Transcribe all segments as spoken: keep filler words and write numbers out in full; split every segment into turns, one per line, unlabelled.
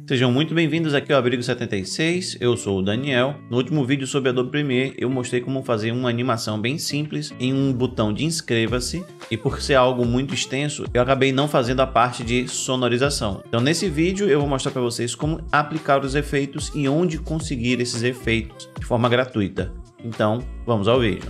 Sejam muito bem-vindos aqui ao Abrigo setenta e seis, eu sou o Daniel. No último vídeo sobre Adobe Premiere eu mostrei como fazer uma animação bem simples em um botão de inscreva-se, e por ser algo muito extenso eu acabei não fazendo a parte de sonorização. Então nesse vídeo eu vou mostrar para vocês como aplicar os efeitos e onde conseguir esses efeitos de forma gratuita. Então vamos ao vídeo.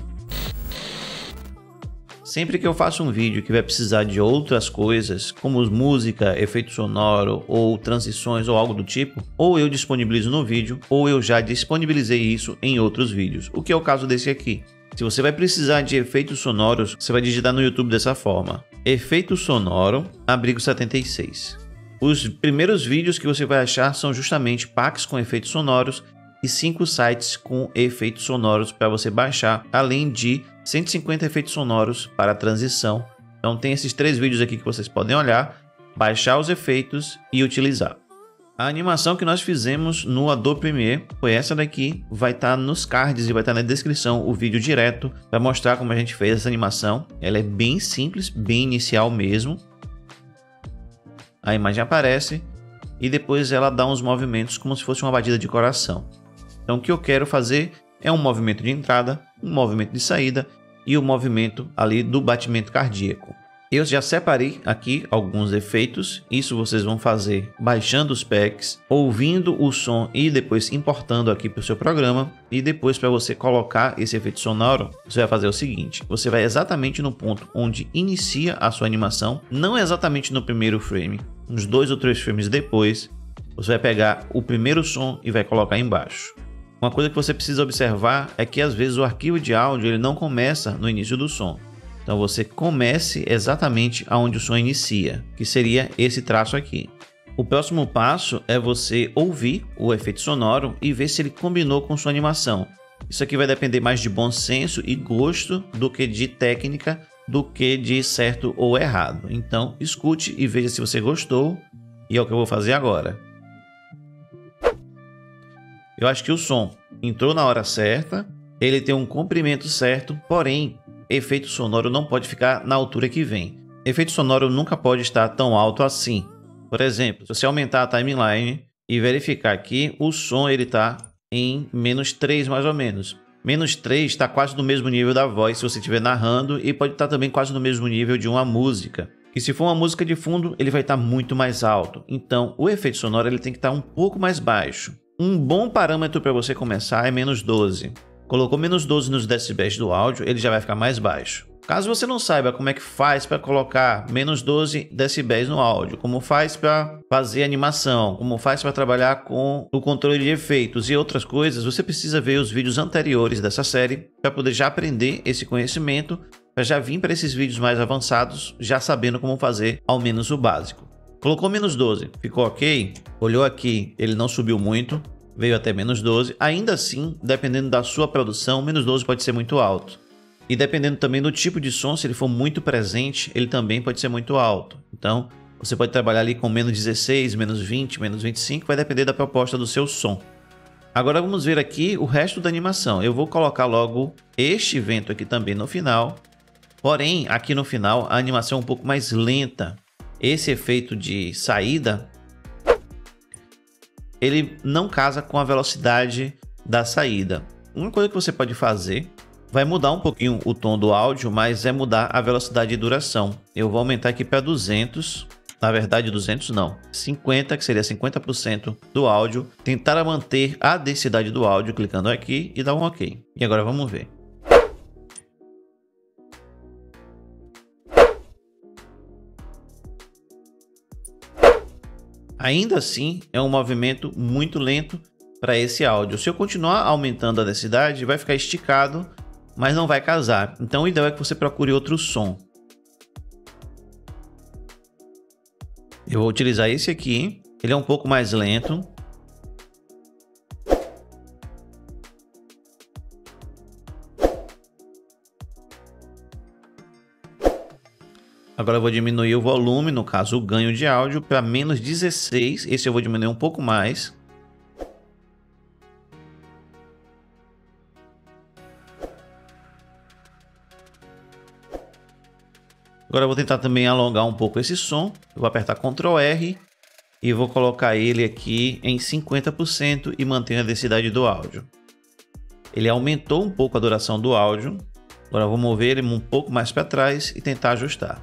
Sempre que eu faço um vídeo que vai precisar de outras coisas, como música, efeito sonoro ou transições ou algo do tipo, ou eu disponibilizo no vídeo, ou eu já disponibilizei isso em outros vídeos, o que é o caso desse aqui. Se você vai precisar de efeitos sonoros, você vai digitar no YouTube dessa forma: efeito sonoro, Abrigo setenta e seis. Os primeiros vídeos que você vai achar são justamente packs com efeitos sonoros e cinco sites com efeitos sonoros para você baixar, além de cento e cinquenta efeitos sonoros para transição. Então tem esses três vídeos aqui que vocês podem olhar, baixar os efeitos e utilizar. A animação que nós fizemos no Adobe Premiere foi essa daqui, vai estar nos cards e vai estar na descrição o vídeo direto para mostrar como a gente fez essa animação. Ela é bem simples, bem inicial mesmo. A imagem aparece e depois ela dá uns movimentos como se fosse uma batida de coração. Então o que eu quero fazer é um movimento de entrada, um movimento de saída e o movimento ali do batimento cardíaco. Eu já separei aqui alguns efeitos, isso vocês vão fazer baixando os packs, ouvindo o som e depois importando aqui para o seu programa. E depois, para você colocar esse efeito sonoro, você vai fazer o seguinte: você vai exatamente no ponto onde inicia a sua animação, não exatamente no primeiro frame, uns dois ou três frames depois, você vai pegar o primeiro som e vai colocar embaixo. Uma coisa que você precisa observar é que às vezes o arquivo de áudio ele não começa no início do som. Então você comece exatamente aonde o som inicia, que seria esse traço aqui. O próximo passo é você ouvir o efeito sonoro e ver se ele combinou com sua animação. Isso aqui vai depender mais de bom senso e gosto do que de técnica, do que de certo ou errado. Então escute e veja se você gostou, e é o que eu vou fazer agora. Eu acho que o som entrou na hora certa, ele tem um comprimento certo, porém, efeito sonoro não pode ficar na altura que vem. Efeito sonoro nunca pode estar tão alto assim. Por exemplo, se você aumentar a timeline e verificar aqui, o som ele está em menos três mais ou menos. Menos três está quase no mesmo nível da voz se você estiver narrando, e pode estar também quase no mesmo nível de uma música. E se for uma música de fundo, ele vai estar muito mais alto. Então, o efeito sonoro ele tem que estar um pouco mais baixo. Um bom parâmetro para você começar é menos doze. Colocou menos doze nos decibéis do áudio, ele já vai ficar mais baixo. Caso você não saiba como é que faz para colocar menos doze decibéis no áudio, como faz para fazer animação, como faz para trabalhar com o controle de efeitos e outras coisas, você precisa ver os vídeos anteriores dessa série para poder já aprender esse conhecimento, para já vir para esses vídeos mais avançados, já sabendo como fazer ao menos o básico. Colocou menos doze, ficou ok? Olhou aqui, ele não subiu muito, veio até menos doze. Ainda assim, dependendo da sua produção, menos doze pode ser muito alto. E dependendo também do tipo de som, se ele for muito presente, ele também pode ser muito alto. Então, você pode trabalhar ali com menos dezesseis, menos vinte, menos vinte e cinco, vai depender da proposta do seu som. Agora vamos ver aqui o resto da animação. Eu vou colocar logo este vento aqui também no final. Porém, aqui no final, a animação é um pouco mais lenta. Esse efeito de saída, ele não casa com a velocidade da saída. Uma coisa que você pode fazer, vai mudar um pouquinho o tom do áudio, mas é mudar a velocidade de duração. Eu vou aumentar aqui para duzentos, na verdade duzentos não, cinquenta, que seria cinquenta por cento do áudio. Tentar manter a densidade do áudio, clicando aqui e dar um ok. E agora vamos ver. Ainda assim, é um movimento muito lento para esse áudio. Se eu continuar aumentando a densidade, vai ficar esticado, mas não vai casar. Então, o ideal é que você procure outro som. Eu vou utilizar esse aqui. Ele é um pouco mais lento. Agora eu vou diminuir o volume, no caso o ganho de áudio, para menos dezesseis. Esse eu vou diminuir um pouco mais. Agora eu vou tentar também alongar um pouco esse som. Eu vou apertar control R e vou colocar ele aqui em cinquenta por cento e manter a densidade do áudio. Ele aumentou um pouco a duração do áudio. Agora eu vou mover ele um pouco mais para trás e tentar ajustar.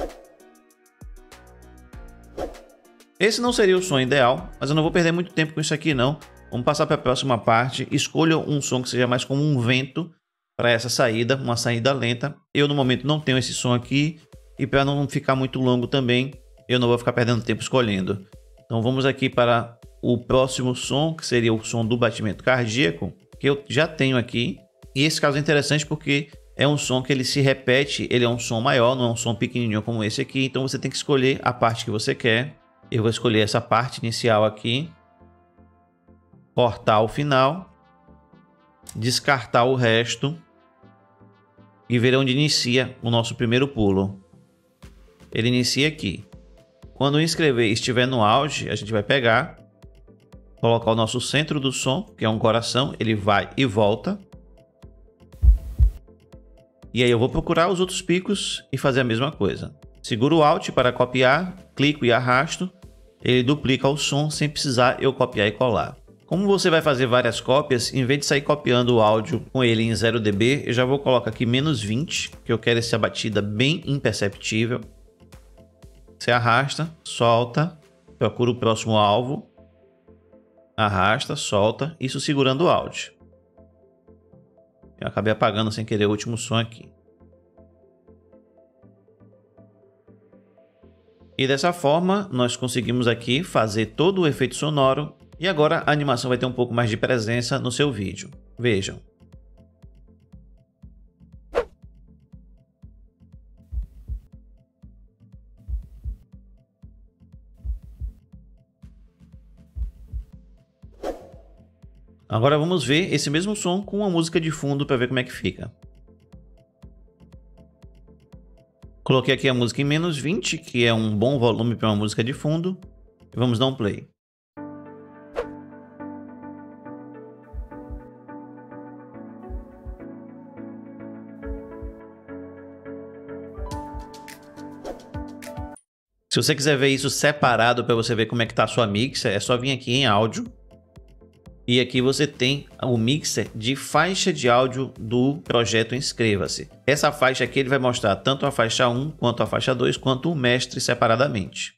Esse não seria o som ideal, mas eu não vou perder muito tempo com isso aqui não. Vamos passar para a próxima parte. Escolha um som que seja mais como um vento para essa saída, uma saída lenta. Eu no momento não tenho esse som aqui e para não ficar muito longo também, eu não vou ficar perdendo tempo escolhendo. Então vamos aqui para o próximo som, que seria o som do batimento cardíaco, que eu já tenho aqui. E esse caso é interessante porque é um som que ele se repete, ele é um som maior, não é um som pequenininho como esse aqui. Então você tem que escolher a parte que você quer. Eu vou escolher essa parte inicial aqui, cortar o final, descartar o resto e ver onde inicia o nosso primeiro pulo. Ele inicia aqui. Quando o inscrever estiver no auge, a gente vai pegar, colocar o nosso centro do som, que é um coração, ele vai e volta. E aí eu vou procurar os outros picos e fazer a mesma coisa. Seguro o Alt para copiar, clico e arrasto, ele duplica o som sem precisar eu copiar e colar. Como você vai fazer várias cópias, em vez de sair copiando o áudio com ele em zero decibéis, eu já vou colocar aqui menos vinte, que eu quero essa batida bem imperceptível. Você arrasta, solta, procura o próximo alvo, arrasta, solta, isso segurando o áudio. Eu acabei apagando sem querer o último som aqui. E dessa forma, nós conseguimos aqui fazer todo o efeito sonoro e agora a animação vai ter um pouco mais de presença no seu vídeo. Vejam. Agora vamos ver esse mesmo som com uma música de fundo para ver como é que fica. Coloquei aqui a música em menos vinte, que é um bom volume para uma música de fundo. E vamos dar um play. Se você quiser ver isso separado para você ver como é que está a sua mixer, é só vir aqui em áudio. E aqui você tem o mixer de faixa de áudio do projeto Inscreva-se. Essa faixa aqui ele vai mostrar tanto a faixa um, quanto a faixa dois, quanto o mestre separadamente.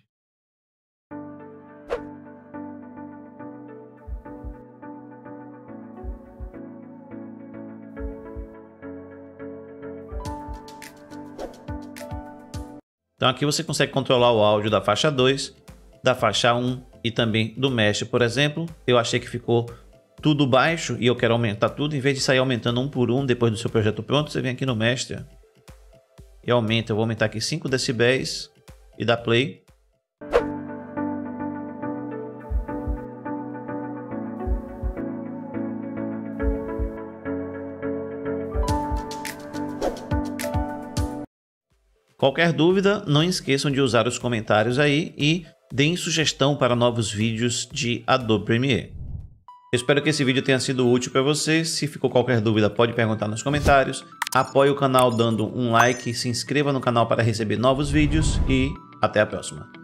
Então aqui você consegue controlar o áudio da faixa dois, da faixa um e também do mestre, por exemplo. Eu achei que ficou tudo baixo e eu quero aumentar tudo. Em vez de sair aumentando um por um depois do seu projeto pronto, você vem aqui no mestre e aumenta. Eu vou aumentar aqui cinco decibéis e dá play. Qualquer dúvida, não esqueçam de usar os comentários aí e deem sugestão para novos vídeos de Adobe Premiere. Eu espero que esse vídeo tenha sido útil para você. Se ficou qualquer dúvida, pode perguntar nos comentários. Apoie o canal dando um like, se inscreva no canal para receber novos vídeos e até a próxima.